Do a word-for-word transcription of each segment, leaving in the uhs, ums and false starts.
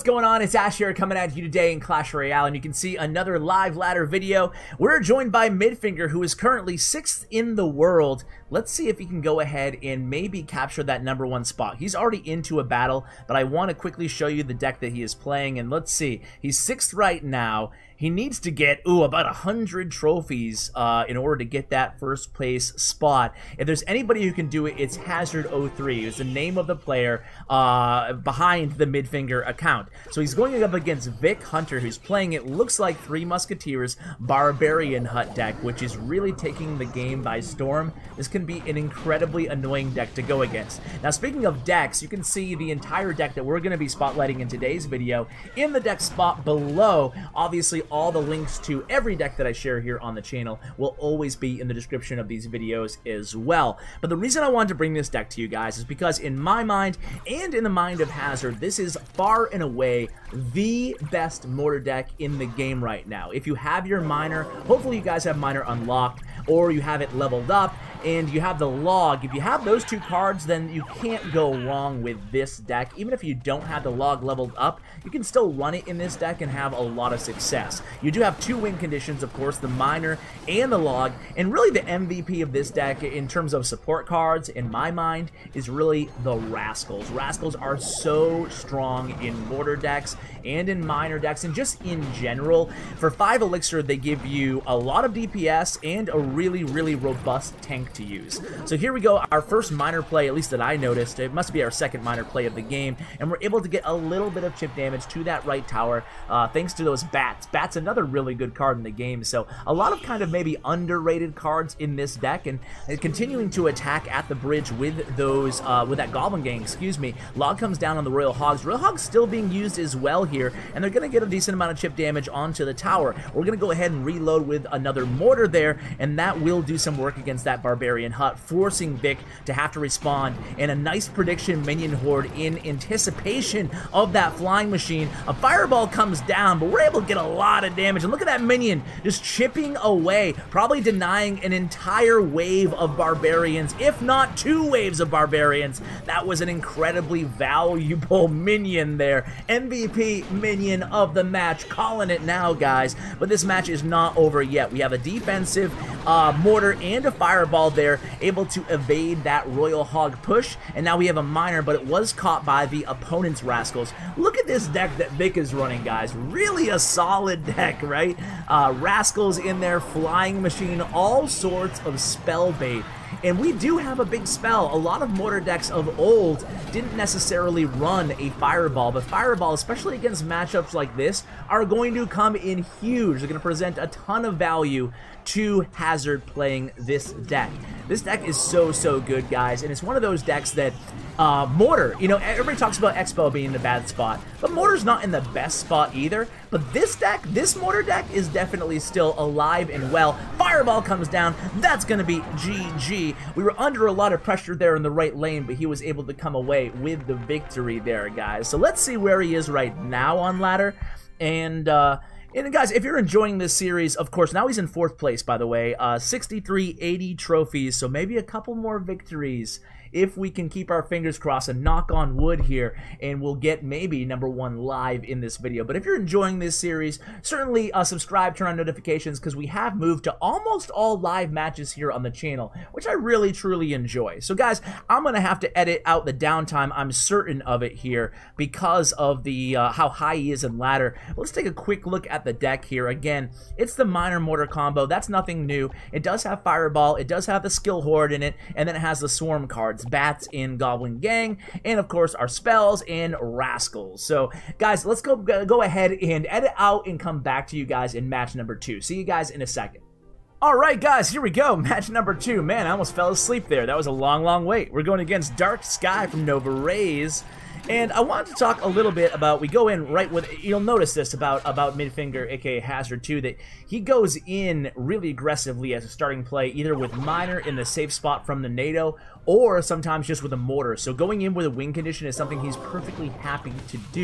going on? It's Ash here coming at you today in Clash Royale, and you can see another live ladder video. We're joined by Midfinger, who is currently sixth in the world. Let's see if he can go ahead and maybe capture that number one spot. He's already into a battle, but I want to quickly show you the deck that he is playing, and let's see. He's sixth right now. He needs to get, ooh, about one hundred trophies uh, in order to get that first place spot. If there's anybody who can do it, it's Hazard oh three. It's the name of the player uh, behind the Midfinger account. So he's going up against Vic Hunter, who's playing, it looks like, Three Musketeers Barbarian Hut deck, which is really taking the game by storm. This can be an incredibly annoying deck to go against. Now, speaking of decks, you can see the entire deck that we're going to be spotlighting in today's video in the deck spot below. Obviously, all the links to every deck that I share here on the channel will always be in the description of these videos as well. But the reason I wanted to bring this deck to you guys is because in my mind and in the mind of Hazard, this is far and away the best mortar deck in the game right now. If you have your miner, hopefully you guys have miner unlocked, or you have it leveled up, and you have the log. If you have those two cards, then you can't go wrong with this deck. Even if you don't have the log leveled up, you can still run it in this deck and have a lot of success. You do have two win conditions, of course, the miner and the log, and really the M V P of this deck in terms of support cards, in my mind, is really the Rascals. Rascals are so strong in mortar decks and in miner decks, and just in general. For five elixir, they give you a lot of D P S and a really, really robust tank to use. So here we go, our first miner play, at least that I noticed. It must be our second miner play of the game, and we're able to get a little bit of chip damage to that right tower uh, thanks to those bats. Bats, another really good card in the game, so a lot of kind of maybe underrated cards in this deck, and continuing to attack at the bridge with those, uh, with that Goblin Gang, excuse me. Log comes down on the Royal Hogs. Royal Hogs still being used as well here, and they're going to get a decent amount of chip damage onto the tower. We're going to go ahead and reload with another mortar there, and that will do some work against that Barbarian Hut, forcing Vic to have to respond, and a nice prediction minion horde in anticipation of that flying machine. A fireball comes down, but we're able to get a lot of damage, and look at that minion just chipping away, probably denying an entire wave of barbarians, if not two waves of barbarians. That was an incredibly valuable minion there. M V P minion of the match, calling it now, guys. But this match is not over yet. We have a defensive uh, mortar and a fireball there, able to evade that Royal Hog push, and now we have a miner, but it was caught by the opponent's Rascals. Look at this deck that Vic is running, guys. Really a solid deck, right? Uh, Rascals in there, flying machine, all sorts of spell bait. And we do have a big spell. A lot of mortar decks of old didn't necessarily run a fireball, but fireball, especially against matchups like this, are going to come in huge. They're going to present a ton of value to Hazard playing this deck. This deck is so, so good, guys, and it's one of those decks that uh, Mortar, you know, everybody talks about Expo being in the bad spot, but Mortar's not in the best spot either. But this deck, this Mortar deck, is definitely still alive and well. Fireball comes down. That's going to be G G. We were under a lot of pressure there in the right lane, but he was able to come away with the victory there, guys. So let's see where he is right now on ladder. And, uh... And guys, if you're enjoying this series, of course, now he's in fourth place, by the way, uh, sixty-three, eighty trophies, so maybe a couple more victories if we can keep our fingers crossed and knock on wood here, and we'll get maybe number one live in this video. But if you're enjoying this series, certainly uh, subscribe, turn on notifications, because we have moved to almost all live matches here on the channel, which I really, truly enjoy. So guys, I'm going to have to edit out the downtime, I'm certain of it here, because of the uh, how high he is in ladder. Let's take a quick look at the deck here. Again, it's the miner mortar combo. That's nothing new. It does have fireball, it does have the skill horde in it, and then it has the swarm cards, bats in Goblin Gang, and of course our spells and Rascals. So guys, let's go go ahead and edit out and come back to you guys in match number two. See you guys in a second. Alright guys, here we go, match number two. Man, I almost fell asleep there. That was a long, long wait. We're going against Dark Sky from Nova Rays. And I wanted to talk a little bit about, we go in right with, you'll notice this about, about Midfinger, aka Hazard too, that he goes in really aggressively as a starting play, either with Miner in the safe spot from the NATO, or sometimes just with a mortar. So going in with a win condition is something he's perfectly happy to do.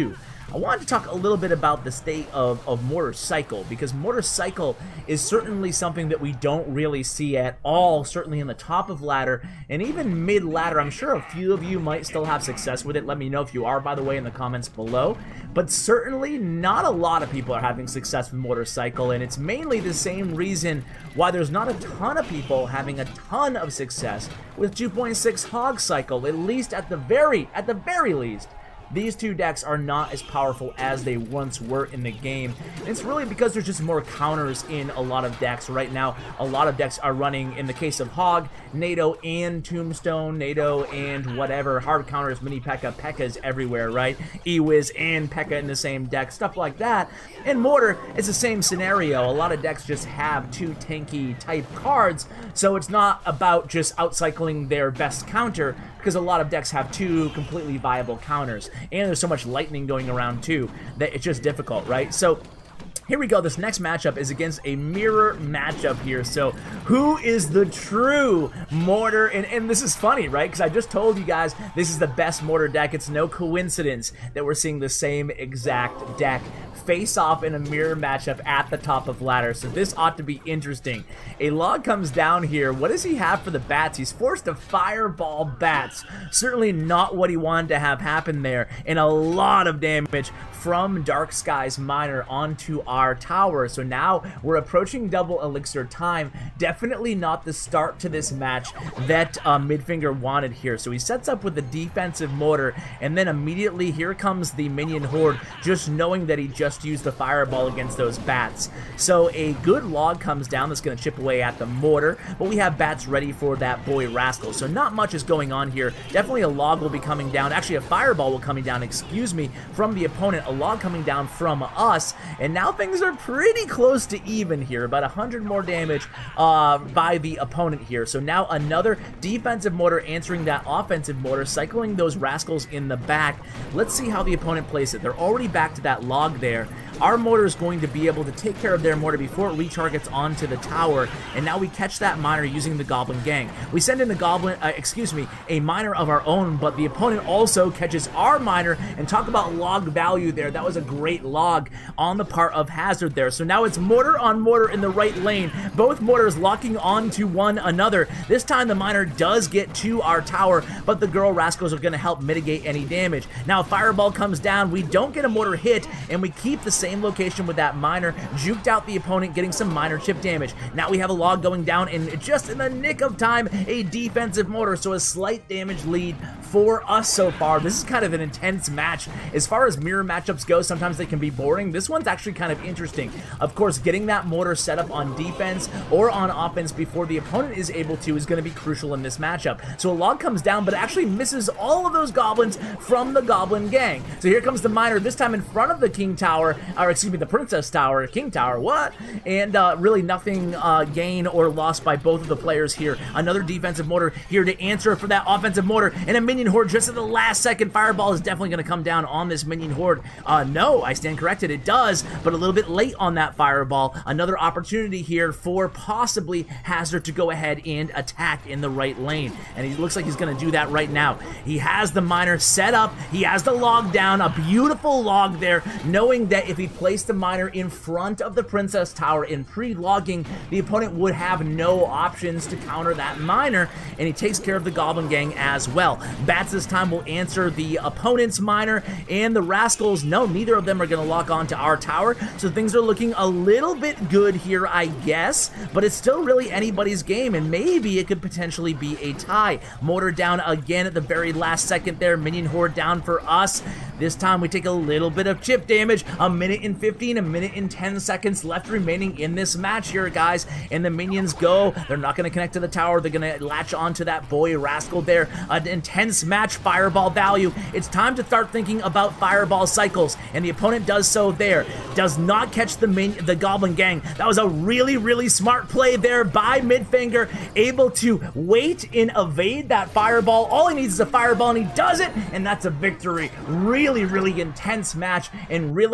I wanted to talk a little bit about the state of, of Mortar Cycle, because Mortar Cycle is certainly something that we don't really see at all, certainly in the top of ladder, and even mid-ladder. I'm sure a few of you might still have success with it. Let me know if you are, by the way, in the comments below. But certainly not a lot of people are having success with Mortar Cycle, and it's mainly the same reason why there's not a ton of people having a ton of success with two point six Hog Cycle, at least at the very, at the very least. These two decks are not as powerful as they once were in the game. And it's really because there's just more counters in a lot of decks right now. A lot of decks are running, in the case of Hog, NATO and Tombstone, NATO and whatever, hard counters, mini P.E.K.K.A, P.E.K.K.As everywhere, right? E-Wiz and P E K K A in the same deck, stuff like that. And Mortar is the same scenario. A lot of decks just have two tanky type cards, so it's not about just outcycling their best counter, because a lot of decks have two completely viable counters. And there's so much lightning going around too that it's just difficult, right? So here we go. This next matchup is against a mirror matchup here. So who is the true Mortar? And, and this is funny, right? Because I just told you guys this is the best Mortar deck. It's no coincidence that we're seeing the same exact deck face off in a mirror matchup at the top of ladder. So this ought to be interesting. A log comes down here. What does he have for the bats? He's forced to fireball bats. Certainly not what he wanted to have happen there. And a lot of damage from Dark Skies Miner onto our tower. So now we're approaching double elixir time. Definitely not the start to this match that uh, Midfinger wanted here. So he sets up with the defensive Mortar, and then immediately here comes the minion horde, just knowing that he just used the fireball against those bats. So a good log comes down that's going to chip away at the Mortar, but we have bats ready for that boy Rascal. So not much is going on here. Definitely a log will be coming down. Actually, a fireball will coming down, excuse me, from the opponent. A log coming down from us, and now things are pretty close to even here. About one hundred more damage uh, by the opponent here. So now another defensive Mortar answering that offensive Mortar, cycling those Rascals in the back. Let's see how the opponent plays it. They're already back to that log there. Our Mortar is going to be able to take care of their Mortar before it retargets onto the tower, and now we catch that Miner using the Goblin Gang. We send in the Goblin, uh, excuse me, a Miner of our own, but the opponent also catches our Miner, and talk about log value there. That was a great log on the part of Hazard there. So now it's Mortar on Mortar in the right lane. Both Mortars locking onto one another. This time the Miner does get to our tower, but the girl Rascals are going to help mitigate any damage. Now Fireball comes down. We don't get a Mortar hit, and we keep the same location with that Miner. Juked out the opponent, getting some Miner chip damage. Now we have a log going down, and just in the nick of time, a defensive Mortar. So a slight damage lead for us so far. This is kind of an intense match. As far as mirror matchups go, sometimes they can be boring. This one's actually kind of interesting. Of course, getting that Mortar set up on defense or on offense before the opponent is able to is going to be crucial in this matchup. So a log comes down, but actually misses all of those goblins from the Goblin Gang. So here comes the Miner, this time in front of the King Tower, or excuse me, the Princess Tower, King Tower, what? And uh, really nothing uh, gained or lost by both of the players here. Another defensive Mortar here to answer for that offensive Mortar, and a minion horde just at the last second. Fireball is definitely going to come down on this minion horde. Uh, no, I stand corrected, it does, but a little bit late on that Fireball. Another opportunity here for possibly Hazard to go ahead and attack in the right lane, and he looks like he's going to do that right now. He has the Miner set up, he has the log down, a beautiful log there, knowing that if he placed the Miner in front of the Princess Tower in pre-logging, the opponent would have no options to counter that Miner, and he takes care of the Goblin Gang as well. Bats this time will answer the opponent's Miner, and the Rascals, no, neither of them are going to lock onto our tower, so things are looking a little bit good here, I guess, but it's still really anybody's game, and maybe it could potentially be a tie. Mortar down again at the very last second there. Minion horde down for us. This time we take a little bit of chip damage. A minute and fifteen, a minute and ten seconds left remaining in this match here, guys, and the minions go. They're not going to connect to the tower. They're going to latch onto that boy Rascal there. An intense match, Fireball value. It's time to start thinking about Fireball cycles, and the opponent does so there. Does not catch the min the Goblin Gang. That was a really, really smart play there by Midfinger, able to wait and evade that Fireball. All he needs is a Fireball, and he does it, and that's a victory. Really, really intense match, and really smart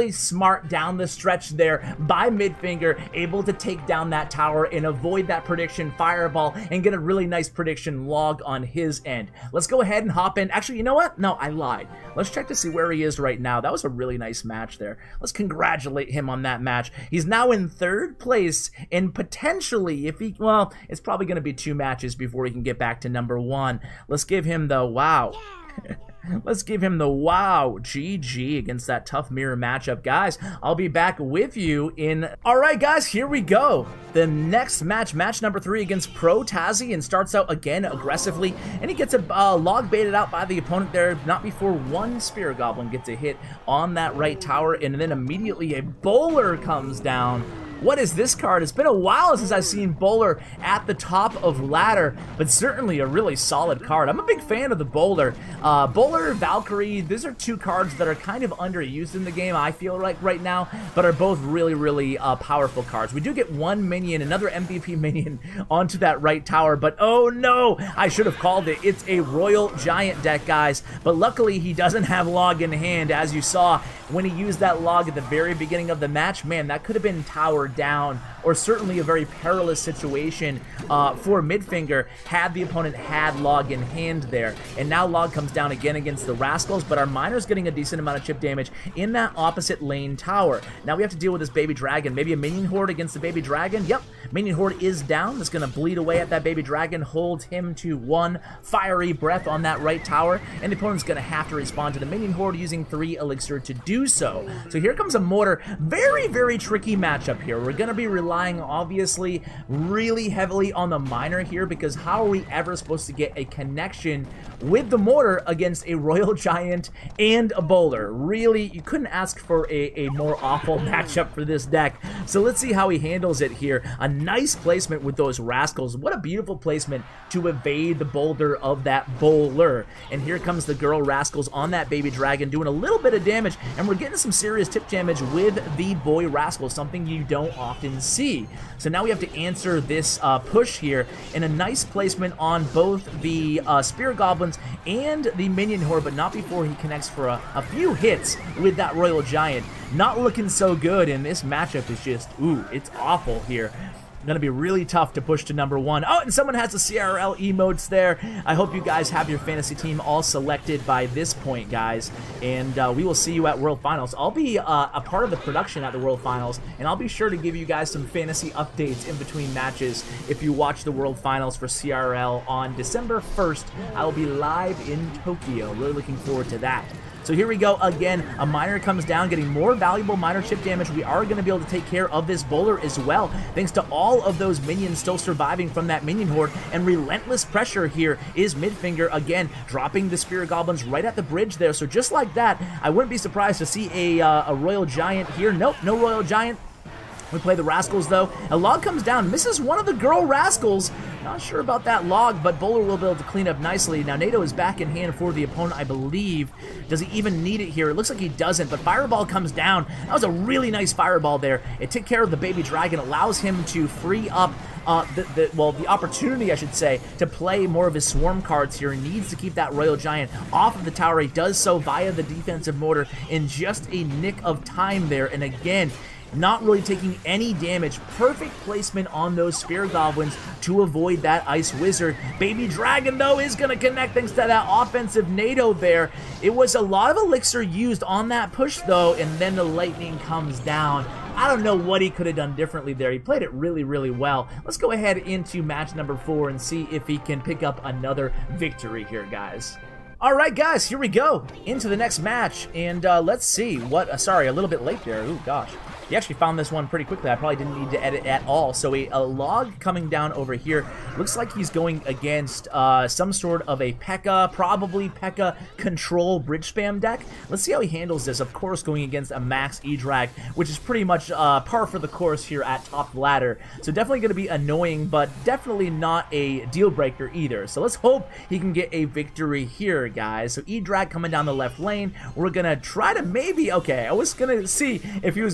smart down the stretch there by Midfinger, able to take down that tower and avoid that prediction fireball and get a really nice prediction log on his end. Let's go ahead and hop in. Actually, you know what? No, I lied. Let's check to see where he is right now. That was a really nice match there. Let's congratulate him on that match. He's now in third place, and potentially, if he, well, it's probably going to be two matches before he can get back to number one. Let's give him the wow. Yeah. Let's give him the wow. G G against that tough mirror matchup. Guys, I'll be back with you in... Alright guys, here we go. The next match, match number three against Pro Tazzy, and starts out again aggressively, and he gets a uh, log baited out by the opponent there, not before one Spirit Goblin gets a hit on that right tower, and then immediately a bowler comes down. What is this card? It's been a while since I've seen Bowler at the top of ladder, but certainly a really solid card. I'm a big fan of the Bowler. Uh, Bowler, Valkyrie, these are two cards that are kind of underused in the game, I feel like right now, but are both really, really uh, powerful cards. We do get one minion, another M V P minion onto that right tower, but oh no, I should have called it. It's a Royal Giant deck, guys, but luckily he doesn't have log in hand, as you saw when he used that log at the very beginning of the match. Man, that could have been tower down, or certainly a very perilous situation uh, for Midfinger had the opponent had log in hand there. And now log comes down again against the Rascals, but our Miner's getting a decent amount of chip damage in that opposite lane tower. Now we have to deal with this Baby Dragon. Maybe a Minion Horde against the Baby Dragon. Yep, Minion Horde is down. That's going to bleed away at that Baby Dragon, hold him to one Fiery Breath on that right tower, and the opponent's going to have to respond to the Minion Horde using three Elixir to do so. So here comes a Mortar. Very, very tricky matchup here. We're going to be relying, obviously, really heavily on the Miner here, because how are we ever supposed to get a connection with the Mortar against a Royal Giant and a Bowler? Really, you couldn't ask for a, a more awful matchup for this deck. So let's see how he handles it here. A nice placement with those Rascals. What a beautiful placement to evade the boulder of that Bowler. And here comes the girl Rascals on that Baby Dragon, doing a little bit of damage, and we're getting some serious tip damage with the boy Rascal, something you don't often see. So now we have to answer this uh, push here, and a nice placement on both the uh, Spirit Goblins and the Minion Horde, but not before he connects for a, a few hits with that Royal Giant. Not looking so good, and this matchup is just, ooh, it's awful here. Going to be really tough to push to number one. Oh, and someone has the C R L emotes there. I hope you guys have your fantasy team all selected by this point, guys. And uh, we will see you at World Finals. I'll be uh, a part of the production at the World Finals, and I'll be sure to give you guys some fantasy updates in between matches if you watch the World Finals for C R L on December first. I will be live in Tokyo. Really looking forward to that. So here we go again. A Miner comes down, getting more valuable Miner chip damage. We are going to be able to take care of this Bowler as well, thanks to all of those minions still surviving from that Minion Horde. And relentless pressure here is Midfinger again, dropping the Spirit Goblins right at the bridge there. So just like that, I wouldn't be surprised to see a, uh, a Royal Giant here. Nope, no Royal Giant. We play the Rascals, though. A log comes down, misses one of the girl Rascals. Not sure about that log, but Bowler will be able to clean up nicely. Now, NATO is back in hand for the opponent, I believe. Does he even need it here? It looks like he doesn't, but Fireball comes down. That was a really nice Fireball there. It took care of the Baby Dragon, allows him to free up Uh, the, the, well, the opportunity, I should say, to play more of his Swarm cards here. He needs to keep that Royal Giant off of the tower. He does so via the defensive mortar in just a nick of time there. And again, not really taking any damage. Perfect placement on those Spirit Goblins to avoid that Ice Wizard. Baby Dragon, though, is going to connect thanks to that offensive NATO there. It was a lot of Elixir used on that push, though, and then the Lightning comes down. I don't know what he could have done differently there. He played it really, really well. Let's go ahead into match number four and see if he can pick up another victory here, guys. All right, guys, here we go into the next match, and uh, let's see what. Uh, sorry, a little bit late there. Ooh, gosh. He actually found this one pretty quickly. I probably didn't need to edit at all. So a, a log coming down over here. Looks like he's going against uh, some sort of a P E K K A, probably P E K K A control bridge spam deck. Let's see how he handles this. Of course, going against a max E-Drag, which is pretty much uh, par for the course here at top ladder. So definitely going to be annoying, but definitely not a deal breaker either. So let's hope he can get a victory here, guys. So E-Drag coming down the left lane. We're going to try to maybe, okay, I was going to see if he was going to try to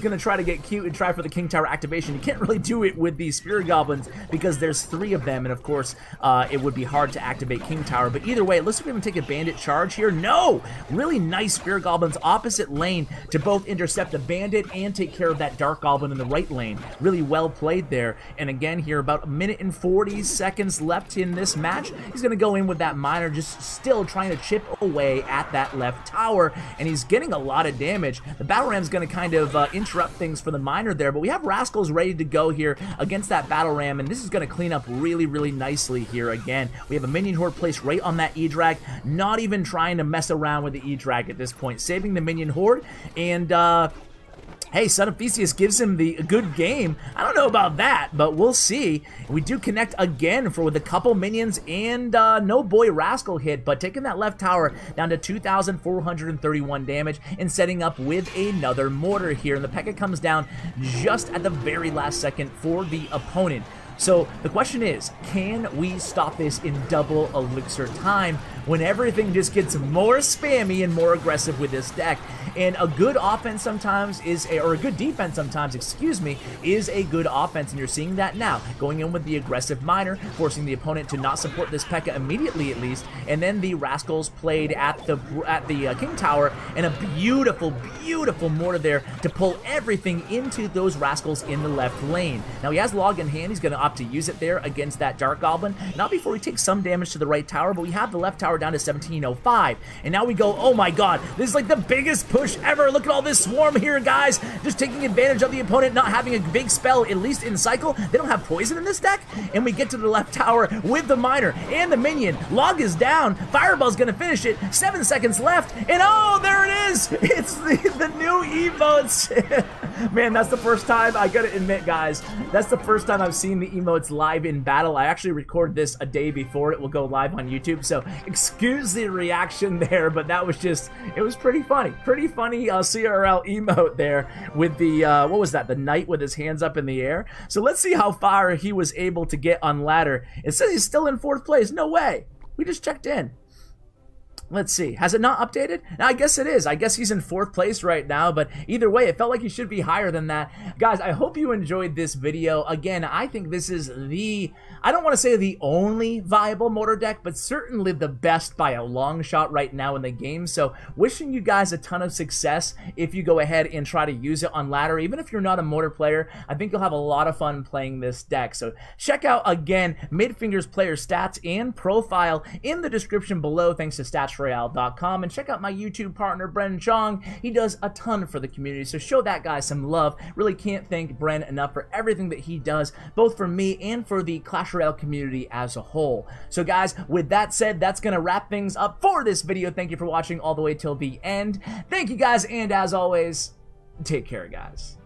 get cute and try for the King Tower activation. You can't really do it with these Spirit Goblins because there's three of them, and of course, uh, it would be hard to activate King Tower. But either way, it looks like we're going to take a Bandit charge here. No! Really nice Spirit Goblins opposite lane to both intercept the Bandit and take care of that Dark Goblin in the right lane. Really well played there. And again here, about a minute and forty seconds left in this match. He's going to go in with that Miner, just still trying to chip away at that left tower, and he's getting a lot of damage. The Battle Ram's going to kind of uh, interrupt things for the Miner there, but we have Rascals ready to go here against that Battle Ram, and this is going to clean up really, really nicely here again. We have a Minion Horde placed right on that E-Drag, not even trying to mess around with the E-Drag at this point, saving the Minion Horde, and uh, hey, Son of Theseus gives him the good game. I don't know about that, but we'll see. We do connect again for with a couple minions and uh, no boy Rascal hit, but taking that left tower down to two thousand four hundred thirty-one damage and setting up with another mortar here. And the P E K K A comes down just at the very last second for the opponent. So the question is, can we stop this in double elixir time when everything just gets more spammy and more aggressive with this deck? And a good offense sometimes is, a, or a good defense sometimes, excuse me, is a good offense, and you're seeing that now. Going in with the aggressive Miner, forcing the opponent to not support this P E K K A immediately at least, and then the Rascals played at the at the uh, King Tower, and a beautiful, beautiful mortar there to pull everything into those Rascals in the left lane. Now he has Log in hand, he's going to opt to use it there against that Dark Goblin, not before he takes some damage to the right tower, but we have the left tower down to seventeen oh five, and now we go, oh my god, this is like the biggest push ever. Look at all this swarm here, guys, just taking advantage of the opponent not having a big spell, at least in cycle. They don't have poison in this deck, and we get to the left tower with the Miner and the Minion. Log is down, Fireball's gonna finish it, seven seconds left, and oh, there it is, it's the, the new emotes. Man, that's the first time, I gotta admit, guys, that's the first time I've seen the emotes live in battle. I actually recorded this a day before it will go live on YouTube, so excuse the reaction there, but that was just, it was pretty funny. Pretty funny uh, C R L emote there with the, uh, what was that, the knight with his hands up in the air. So let's see how far he was able to get on ladder. It says he's still in fourth place. No way. We just checked in. Let's see. Has it not updated? Now, I guess it is. I guess he's in fourth place right now, but either way, it felt like he should be higher than that. Guys, I hope you enjoyed this video. Again, I think this is the, I don't want to say the only viable mortar deck, but certainly the best by a long shot right now in the game. So wishing you guys a ton of success if you go ahead and try to use it on ladder. Even if you're not a mortar player, I think you'll have a lot of fun playing this deck. So check out, again, Midfinger's player stats and profile in the description below, thanks to Stats Royale dot com, and check out my YouTube partner Bren Chong. He does a ton for the community, so show that guy some love. Really can't thank Bren enough for everything that he does, both for me and for the Clash Royale community as a whole. So guys, with that said, that's gonna wrap things up for this video. Thank you for watching all the way till the end. Thank you guys, and as always, take care, guys.